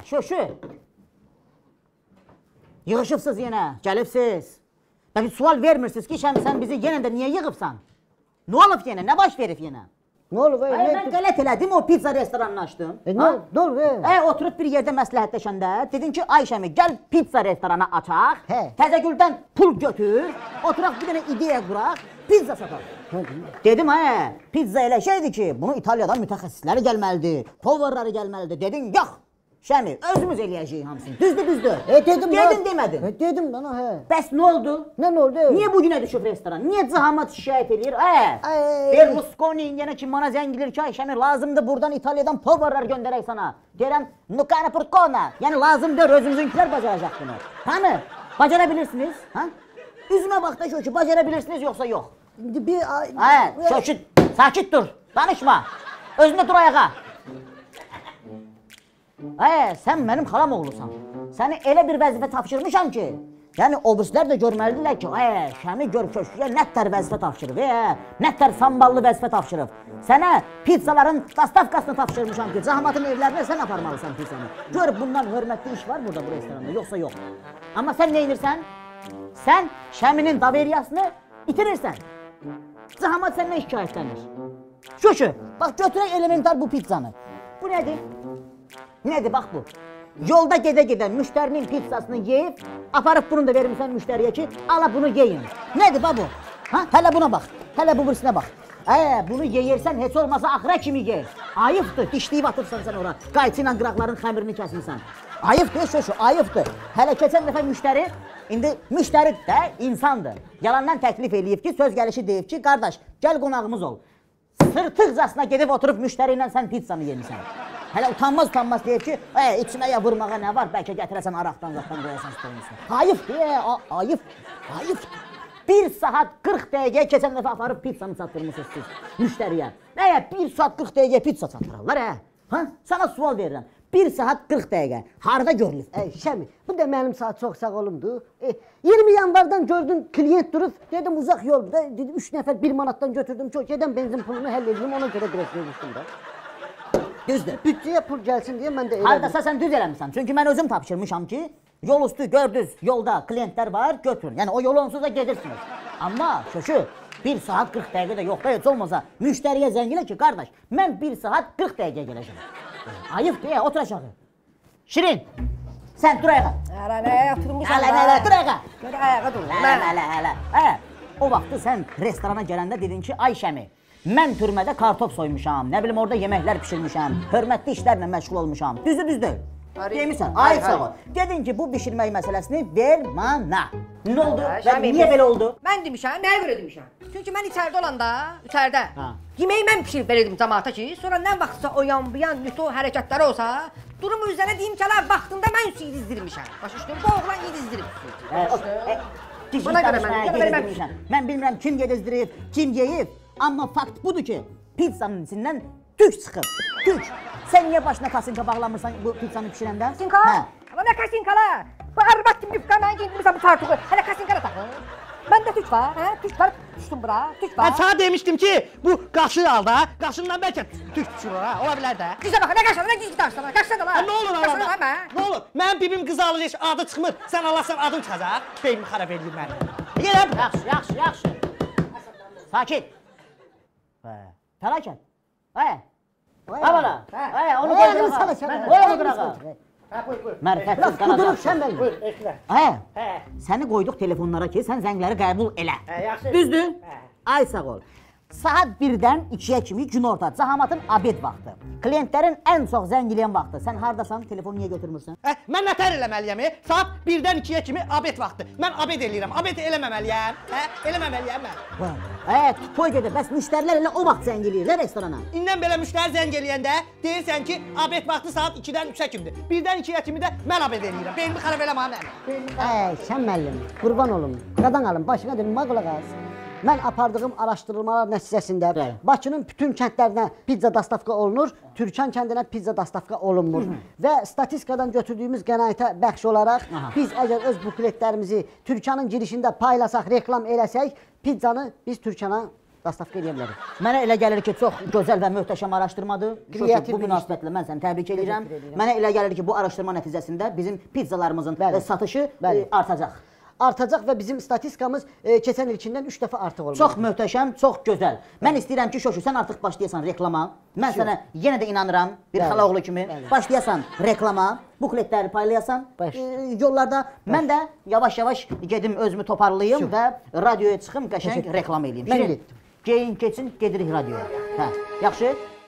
şöşü. Yığışıbsınız yenə, gəlibsiz. Və bir sual vermirsiniz ki, Şəmi, sən bizi yenə də niyə yığıbsan? Nə olub yenə, nə baş verib yenə? Nə olub? Mən qələt elədim, o pizza restoranını açdım. Nə olub? Oturub bir yerdə məsləhətləşəndə, dedin ki, ay Şəmi, gəl pizza restoranı açaq, Təzəgüldən pul götür, oturaq bir dənə ideya quraq, pizza sataq. Dedim, pizza elə şeydir ki, bunu İtaliyadan mütəxəssisləri gəlməlidir, tovarları gəlməlidir. Dedin, yox. Şəmi, özümüz eləyəcəyik hamısını. Düzdür. Dedim, demədin. Dedim bana, Bəs nə oldu? Nə oldu? Niyə bugünə düşüb restoran? Niyə cəhamat şikayət edir? Berlusconi yenə ki, mana zəng edir ki, ay Şəmi, lazımdır buradan İtaliyadan tovarlar göndərək sana. Deyirəm, nukana purkona. Yəni lazımdır, özümüzünkilər bacaracaq bunu. Hanı? Bacara bilirsiniz? Üzümə bax da şökü, bacara bilirsiniz yoxsa yox? Şökü, sakit dur, danışma. Özündə dur ayağa. Sən mənim xalam oğlusan. Səni elə bir vəzifə tapşırmışam ki, yəni obüslər də görməlidirlər ki, Şəmi gör köşküyə nətər vəzifə tapşırıb, nətər samballı vəzifə tapşırıb. Sənə pizzaların dastavkasını tapşırmışam ki, Cahamatın evlərinə sən aparmalısan pizzanı. Gör, bundan hörmətli iş var burada bu restoranda, yoxsa yox. Amma sən nə edirsən? Sən Şəminin daveriyasını itirirsən. Cahamat səndən şikayətlənir. Şöşü, bax götürək elementar bu pizzanı. Bu nədir? Nədir, bax bu. Yolda gedə-gedə müştərinin pizzasını yeyib, aparıb bunu da vermişsən müştəriyə ki, ala bunu yeyin. Nədir, bax bu? Hələ buna bax, hələ bu birisinə bax. Bunu yeyirsən, heç olmasa axıra kimi ye. Ayıbdır, dişləyib atıbsan sən ora. Qayçı ilə qıraqların xəmirini kəsmirsən. Ayıbdır, şöşü, ayıbdır. Hələ keçən dəfə müştəri, indi müştəri də insandır. Yalandan təklif eləyib ki, söz gəlişi deyib ki, qardaş, gəl qonağımız ol. Sırtıqcasına gedib oturub müştəri ilə sən pizzanı yemişsən. Hələ utanmaz deyib ki, içinə ya vurmağa nə var, bəlkə gətirəsən araqdan qoyasan stolun üstünə. Ayıbdır, ayıbdır. 1 saat 40 dəqiqə keçən dəfə aparıb pizzanı çatdırmışsınız siz müştəriyə. 1 saat 40 dəqiqə pizza çatdırırlar, Sana sual verirəm. 1 saat 40 dəqiqə. Harada görülür? Şəmi, bu da mənim saat çox sağ olumdur. 20 yanvardan gördüm, kliyent durub, dedim uzaq yolda, dedim 3 nəfər 1 manatdan götürdüm, çok gedən benzin pulunu həll edeyim, ona görə direkt vermişdim da. Düzdür. Bütçəyə pul gəlsin deyə mən də elədim. Hardasa sən düz eləmişsən. Çünki mən özüm tapşırmışam ki, yol üstü gördünüz, yolda klientlər var, götürün. Yəni o yol onsuz da gedirsiniz. Amma şöşü, 1 saat 40 dəqiqə də yoxda heç olmasa müştəriyə zəng elə ki, qardaş, mən 1 saat 40 dəqiqə gələcəm. Ayıp deyə, otur aşağı. Şirin, sən dur ayağa. Hələ, oturmuşam da. Hələ, dur ayağa. Gələ ayağa dur. Hələ. O vaxtı sən restorana gələndə dedin ki, ay Şəmi, mən türmədə kartof soymuşam, nə bilim orada yeməklər pişirmişəm, hörmətli işlərlə məşğul olmuşam. Düzdür. Demişsən, ayıq sağ ol. Dedin ki, bu bişirmək məsələsini ver mana. Nə oldu? Niyə belə oldu? Mən demişəm, nəyə görə demişəm? Çünki mən içəridə olanda, yeməyi mən pişirib verirdim cəmaata ki, sonra nə vaxtsa o yan-bu-yan nüto hərəkətləri olsa, durum üzrə deyim ki, vaxtında mən üstü yedizdirmişəm. Başa düşdün, bu oğlan yedizdirib. Buna görə mən mən bilmirəm kim yedizdirib, kim yeyib. Amma fakt budur ki, pizzanın içindən tük çıxıb. Tük. Sən niyə başına kasinka bağlamırsan bu pizzanı pişirəndə? Kasinka? Ama nə kasinkalar? Bu arbat kimi yufka, mən giyindirmişəm bu tartuğu. Hələ kasinkalar taxın. Məndə tük var, tük var, düşdüm bura, tük var. Mən sana demişdim ki, bu qaşı al da, qaşından bəlkə tük düşür, ola bilər də. Güzə baxın, nə qaşına, nə gizgi daşına, qaşına da var. Nə olur arada? Nə olur? Mənim bibim qızı alır, heç adı çıxmır, sən alarsan adım çıxacaq. Beynimi xarab edir məni. Gələm. Yaxşı. Sakit. Fəlakət. Abala. Onu qırağa. Mərifətsiz qanacaq. Buyur, eşlər. Səni qoyduq telefonlara ki, sən zəngləri qəbul elə. Düzdür? Ay sağ ol. Saat 1-dən 2-yə kimi günorta, Cahamatın abed vaxtı. Klientlərin ən çox zəng eləyən vaxtı. Sən hardasan, telefonu niyə götürmürsən? Mən nətər eləməliyəm? Saat 1-dən 2-yə kimi abed vaxtı. Mən abed eləyirəm, abed eləməməliyəm. Eləməməliyəm mən. Toy gedir, bəs müştərilər elə o vaxt zəng eləyirlər restorana. İndən belə müştəri zəng eləyəndə deyirsən ki, abed vaxtı saat 2-dən 3-ə kimdir. 1-dən 2-yə kimi də mən abed eləyirəm. Beynimi xarab eləmə mən. Sən müəllim, qurban olum. Qadan alım, başına dedim, qulaq as. Mən apardığım araşdırmalar nəticəsində Bakının bütün kəndlərinə pizza dastavka olunur, Türkan kəndinə pizza dastavka olunmur. Və statistikadan götürdüyümüz qənaətə bəxş olaraq biz əgər öz bukletlərimizi Türkanın girişində paylasaq, reklam eləsək, pizzanı biz Türkana dastavka edə bilərik. Mənə elə gəlir ki, çox gözəl və möhtəşəm araşdırmadır. Kreativ Bu bir münasibətlə mən səni təbrik edirəm. Təşəkkür edirəm. Mənə elə gəlir ki, bu araşdırma nəticəsində bizim pizzalarımızın Bəli. satışı Bəli. artacaq. Artacaq və bizim statistikamız keçən ilkindən 3 dəfə artıq olmalı. Çox möhtəşəm, çox gözəl. Mən istəyirəm ki, Şoşu, sən artıq başlayasan reklama. Mən sənə yenə də inanıram, bir Bəli. xalaoğlu kimi. Bəli. Başlayasan reklama, bukletləri paylayasan Baş. yollarda. Mən də yavaş-yavaş gedim özümü toparlayım Sür. və radioya çıxım, qəşəng Təşəkkür. reklam eləyim. Mən Şirin, getdim. Geyin, keçin, gedirik radioya. Hə, yaxşı?